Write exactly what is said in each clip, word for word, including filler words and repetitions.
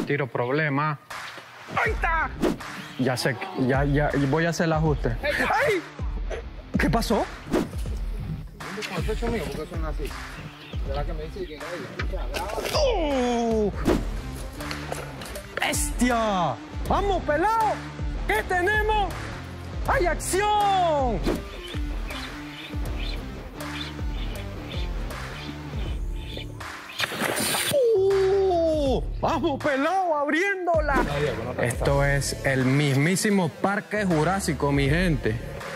Tiro problema. ¡Ahí está! Ya sé, ya, ya, voy a hacer el ajuste. ¡Ay! ¿Qué pasó? Con el pecho mío, porque son así. ¿Será que me dice que ¡Oh! ¡Bestia! ¡Vamos, pelado! ¿Qué tenemos? ¡Hay acción! ¡Uh! ¡Vamos, pelado! ¡Abriéndola! Esto es el mismísimo Parque Jurásico, mi gente.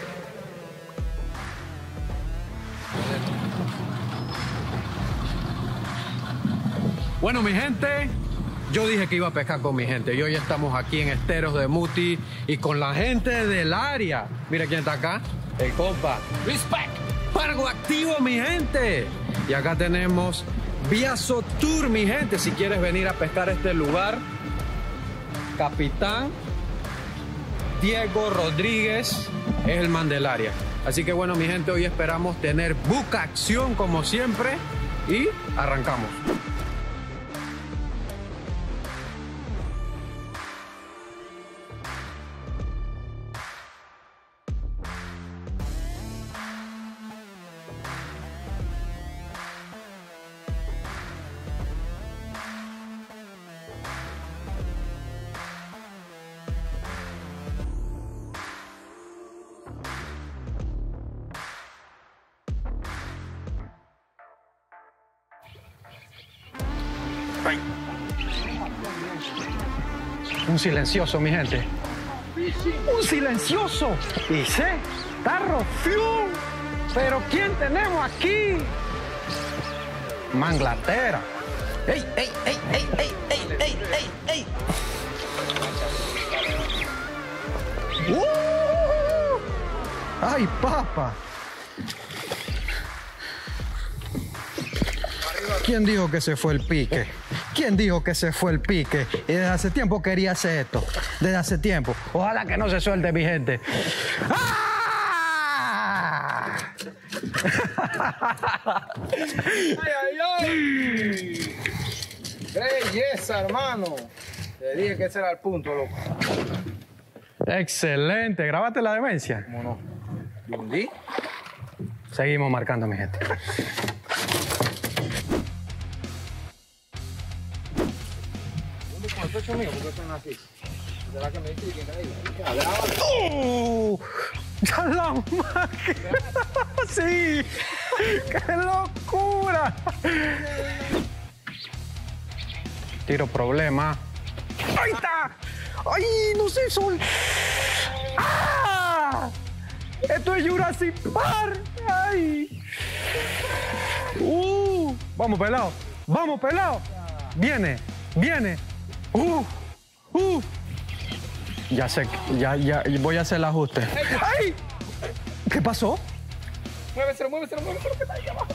Bueno, mi gente, yo dije que iba a pescar con mi gente y hoy estamos aquí en Esteros de Muti y con la gente del área. Mira quién está acá, el compa. Respect, Pargo activo, mi gente. Y acá tenemos Viaso Tour, mi gente. Si quieres venir a pescar a este lugar, Capitán Diego Rodríguez es el man del área. Así que bueno, mi gente, hoy esperamos tener buca acción como siempre y arrancamos. Un silencioso, mi gente. Un silencioso. Y sé, tarro fiu. Pero ¿quién tenemos aquí? Manglatera. ¡Ey, ey, ey, ey, ey, ey, ey, ey, ey! ¡Uh! ¡Ay, papa! ¿Quién dijo que se fue el pique? ¿Quién dijo que se fue el pique? Y desde hace tiempo quería hacer esto. Desde hace tiempo. Ojalá que no se suelte, mi gente. ¡Ah! ¡Ay, ay, ay! ¡Belleza, hermano! Te dije que ese era el punto, loco. Excelente. ¿Grabaste la demencia? ¿Cómo no? ¿Y hundí? Seguimos marcando, mi gente. Con el pecho mío, porque son así. ¿Será que me dice que ahí? ¡Oh! ¡Ya la máquina! ¡Sí! ¡Qué locura! Tiro problema. ¡Ahí está! ¡Ay, no sé, Sol! ¡Ah! ¡Esto es Jurassic Park! ¡Ay! ¡Uh! ¡Vamos, pelado! ¡Vamos, pelado! ¡Viene! ¡Viene! ¡Uh! ¡Uh! Ya sé, ya, ya, voy a hacer el ajuste. ¡Ay! ¿Qué pasó? Muéveselo, muéveselo, muéveselo, que está ahí abajo.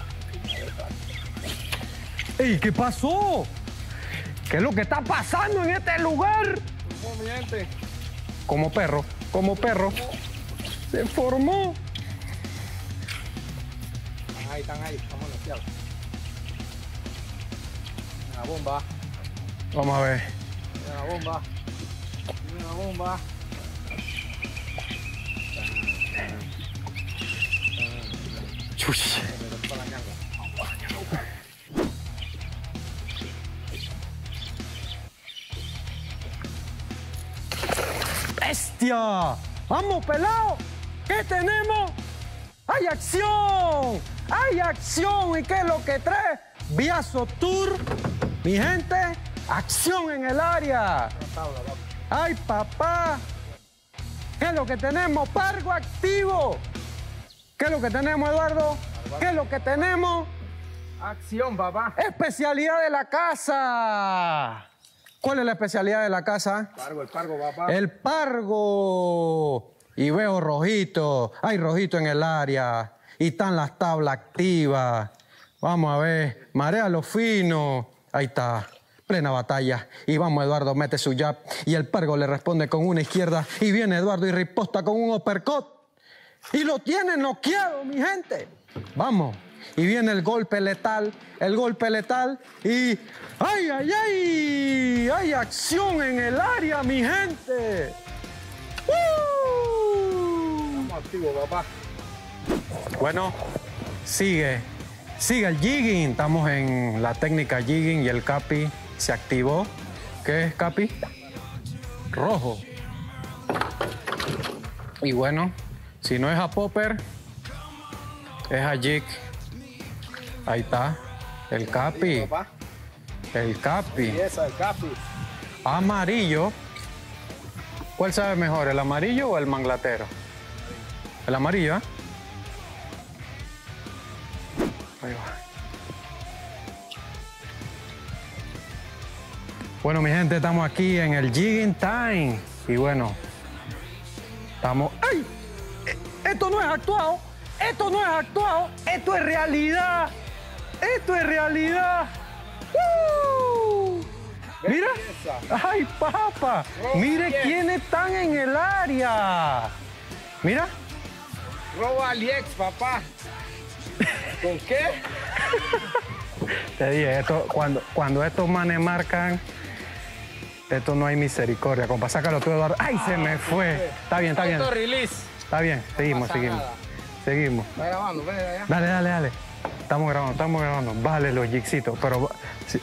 ¡Ey! ¿Qué pasó? ¿Qué es lo que está pasando en este lugar? ¿Cómo, mi gente? Como perro, como perro. Se formó. Están ahí, están ahí, estamos demasiado. Una bomba. Vamos a ver. Una bomba. Una bomba. Chush. ¡Bestia! ¡Vamos, pelado! ¿Qué tenemos? ¡Hay acción! ¡Hay acción! ¿Y qué es lo que trae? Viaso Tour. Mi gente, acción en el área. ¡Ay, papá! ¿Qué es lo que tenemos? Pargo activo. ¿Qué es lo que tenemos, Eduardo? ¿Qué es lo que tenemos? Acción, papá. Especialidad de la casa. ¿Cuál es la especialidad de la casa? Pargo, el pargo, papá. El pargo. Y veo rojito. Hay rojito en el área. Y están las tablas activas. Vamos a ver. Marea lo fino. Ahí está. Plena batalla. Y vamos, Eduardo, mete su jab. Y el pargo le responde con una izquierda. Y viene Eduardo y riposta con un uppercut. Y lo tiene noqueado, mi gente. Vamos. y viene el golpe letal, el golpe letal y ¡ay, ay, ay! ¡Hay acción en el área, mi gente! ¡Uh! Estamos activos, papá. Bueno, sigue, sigue el jigging. Estamos en la técnica jigging y el capi se activó. ¿Qué es, capi? Rojo. Y bueno, si no es a popper, es a jig. Ahí está, el capi. Sí, papá. El capi. Y esa, el capi. Amarillo. ¿Cuál sabe mejor, el amarillo o el manglatero? El amarillo, ¿eh? Ahí va. Bueno, mi gente, estamos aquí en el jigging time. Y bueno, estamos... ¡Ay! Esto no es actuado. Esto no es actuado. Esto es realidad. Esto es realidad. ¡Uh! Mira. ¡Ay, papá! Mire quiénes están en el área. Mira. Robo Aliex, papá. ¿Con qué? Te dije, esto, cuando, cuando estos manes marcan, esto no hay misericordia. Compa, sácalo tú, Eduardo. ¡Ay, se me fue! Está bien, está bien. Auto release. Está bien, seguimos, pasa seguimos. nada. Seguimos. Va grabando, ven allá. Dale, dale, dale. Estamos grabando, estamos grabando. Bájale los jigsitos, pero... sí.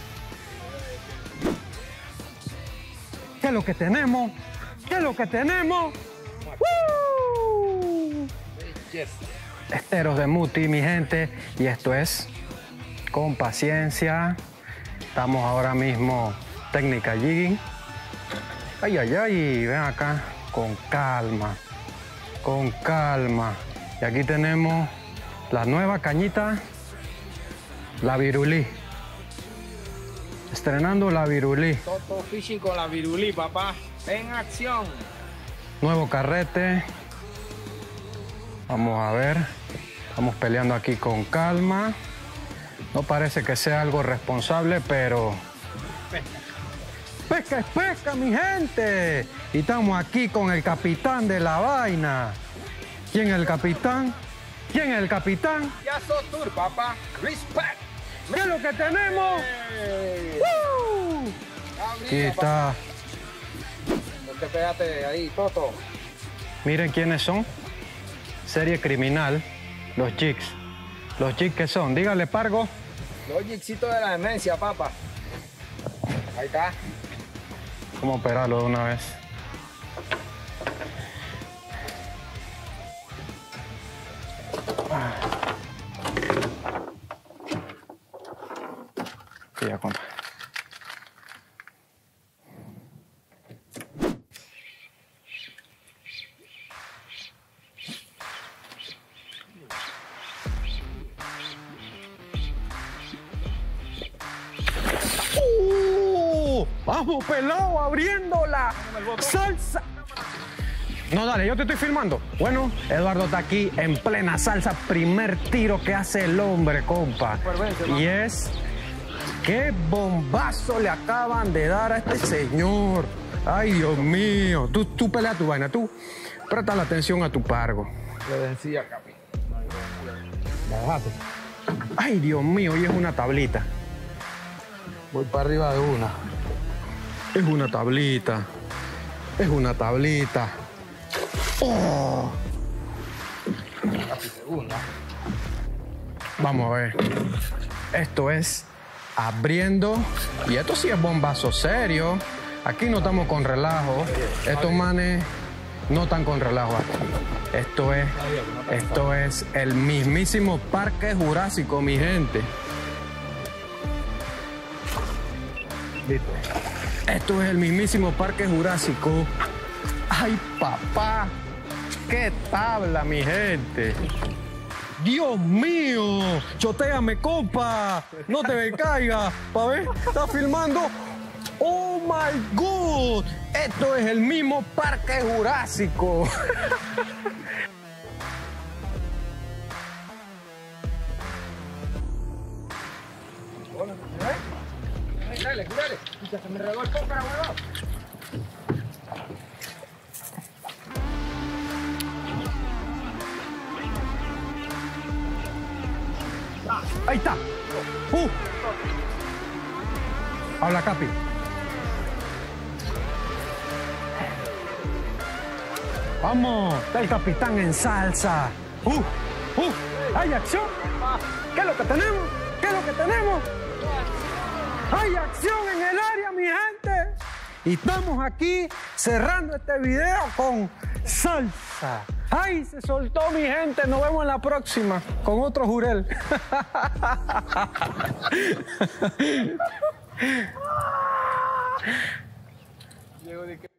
¿Qué es lo que tenemos? ¿Qué es lo que tenemos? ¡Woo! Yes. Esteros de Muti, mi gente. Y esto es con paciencia. Estamos ahora mismo técnica jigging. Ay, ay, ay. Ven acá. Con calma. Con calma. Y aquí tenemos la nueva cañita. La virulí. Estrenando la virulí. Toto Fishing con la virulí, papá. En acción. Nuevo carrete. Vamos a ver. Estamos peleando aquí con calma. No parece que sea algo responsable, pero... Pesca es pesca, mi gente. Y estamos aquí con el capitán de la vaina. ¿Quién es el capitán? ¿Quién es el capitán? Yazo Tour, papá. Respect. ¿Qué es lo que tenemos? Hey. ¡Uh! Aquí está. No te pegaste ahí, Toto. Miren quiénes son. Serie criminal. Los jigs. Los jigs que son. Dígale, Pargo. Los jigsitos de la demencia, papá. Ahí está. Vamos a operarlo de una vez. Sí, ya, compa. ¡Uh! ¡Vamos, pelado! ¡Abriendo la salsa! No, dale, yo te estoy filmando. Bueno, Eduardo está aquí en plena salsa. Primer tiro que hace el hombre, compa. Y es... ¡Qué bombazo le acaban de dar a este señor! ¡Ay, Dios mío! Tú, tú pelea tu vaina, tú presta la atención a tu pargo. Le decía, capi. Bájate. ¡Ay, Dios mío! Hoy es una tablita. Voy para arriba de una. Es una tablita. Es una tablita. ¡Oh! Casi segunda. Vamos a ver. Esto es abriendo. Y esto sí es bombazo serio. Aquí no estamos con relajo. Estos manes no están con relajo aquí. Esto es, esto es el mismísimo Parque Jurásico, mi gente. ¿Viste? Esto es el mismísimo Parque Jurásico. ¡Ay, papá! ¡Qué tabla, mi gente! ¡Dios mío! ¡Chotéame, compa! ¡No te me caigas! ¿Pa' ver? ¿Estás filmando? ¡Oh, my God! Esto es el mismo Parque Jurásico. Dale, dale. Se me regó el pócara, huevón. Ahí está. Uh. Habla, Capi. Vamos, está el capitán en salsa. Uh, uh, hay acción. ¿Qué es lo que tenemos? ¿Qué es lo que tenemos? Hay acción en el área, mi gente. Y estamos aquí cerrando este video con salsa. ¡Ay, se soltó, mi gente! Nos vemos en la próxima con otro Jurel. Diego, ¿de qué?